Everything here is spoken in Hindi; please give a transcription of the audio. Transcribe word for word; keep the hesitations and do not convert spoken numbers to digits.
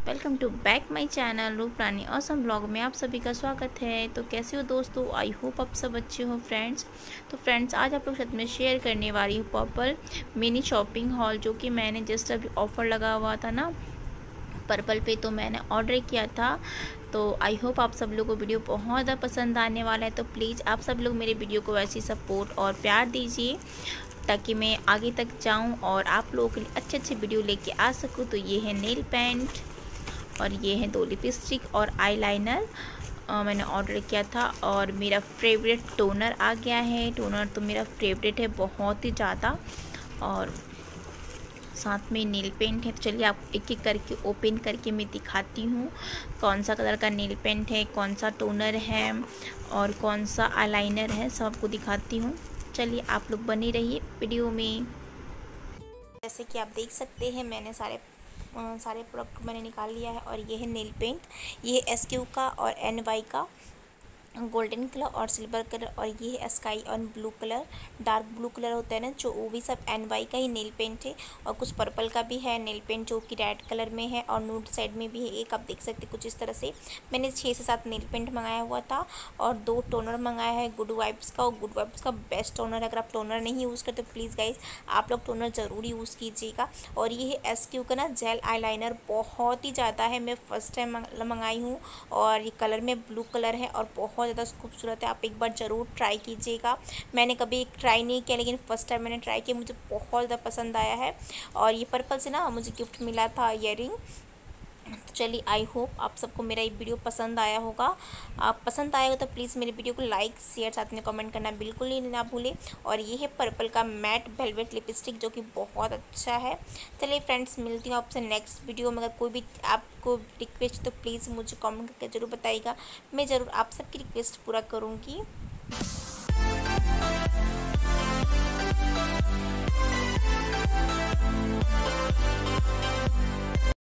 Welcome to back my channel Roop Rani awesome blog में आप सभी का स्वागत है। तो कैसे हो दोस्तों, आई होप आप सब अच्छे हो फ्रेंड्स। तो फ्रेंड्स आज आप लोग साथ में शेयर करने वाली हूँ पर्पल मिनी शॉपिंग हॉल, जो कि मैंने जस्ट अभी ऑफ़र लगा हुआ था ना पर्पल पे, तो मैंने ऑर्डर किया था। तो आई होप आप सब लोगों को वीडियो बहुत ज़्यादा पसंद आने वाला है। तो प्लीज़ आप सब लोग मेरे वीडियो को वैसे सपोर्ट और प्यार दीजिए ताकि मैं आगे तक जाऊं और आप लोगों के लिए अच्छे अच्छे वीडियो लेके आ सकूं। तो ये है नेल पेंट और ये है दो लिपस्टिक और आईलाइनर मैंने ऑर्डर किया था। और मेरा फेवरेट टोनर आ गया है। टोनर तो मेरा फेवरेट है बहुत ही ज़्यादा। और साथ में नेल पेंट है। तो चलिए आप एक एक करके ओपन करके मैं दिखाती हूँ कौन सा कलर का नेल पेंट है, कौन सा टोनर है और कौन सा आईलाइनर है, सब आपको दिखाती हूँ। चलिए आप लोग बने रहिए वीडियो में। जैसे कि आप देख सकते हैं मैंने सारे आ, सारे प्रोडक्ट मैंने निकाल लिया है। और ये है नेल पेंट, ये है एस क्यू का और एन वाई का गोल्डन कलर और सिल्वर कलर। और ये है स्काई और blue colour, dark blue colour होता है ना जो, वो भी सब एन वाई का ही नेल पेंट है। और कुछ पर्पल का भी है नेल पेंट जो कि रेड कलर में है और नूड साइड में भी है एक, आप देख सकते हैं कुछ इस तरह से। मैंने छः से सात नेल पेंट मंगाया हुआ था और दो टोनर मंगाया है गुड वाइब्स का। और गुड वाइब्स का बेस्ट टोनर है। अगर आप टोनर नहीं यूज़ करते तो प्लीज़ गाइज आप लोग टोनर ज़रूर यूज़ कीजिएगा। और ये है एस क्यू का ना जेल आईलाइनर, बहुत ही ज़्यादा है, मैं फर्स्ट टाइम मंगाई हूँ। और ये कलर में ब्लू कलर है और बहुत ज़्यादा खूबसूरत है, आप एक बार ज़रूर ट्राई कीजिएगा। मैंने कभी ट्राई नहीं किया लेकिन फर्स्ट टाइम मैंने ट्राई किया, मुझे बहुत ज़्यादा पसंद आया है। और ये पर्पल से ना मुझे गिफ्ट मिला था ईयरिंग। तो चलिए आई होप आप सबको मेरा ये वीडियो पसंद आया होगा। आप पसंद आएगा तो प्लीज़ मेरे वीडियो को लाइक शेयर साथ में कमेंट करना बिल्कुल ही ना भूलें। और ये है पर्पल का मैट वेलवेट लिपस्टिक जो कि बहुत अच्छा है। चलिए फ्रेंड्स मिलती हूँ आपसे नेक्स्ट वीडियो में। अगर कोई भी आपको रिक्वेस्ट तो प्लीज़ मुझे कमेंट करके ज़रूर बताइएगा, मैं ज़रूर आप सबकी रिक्वेस्ट पूरा करूँगी।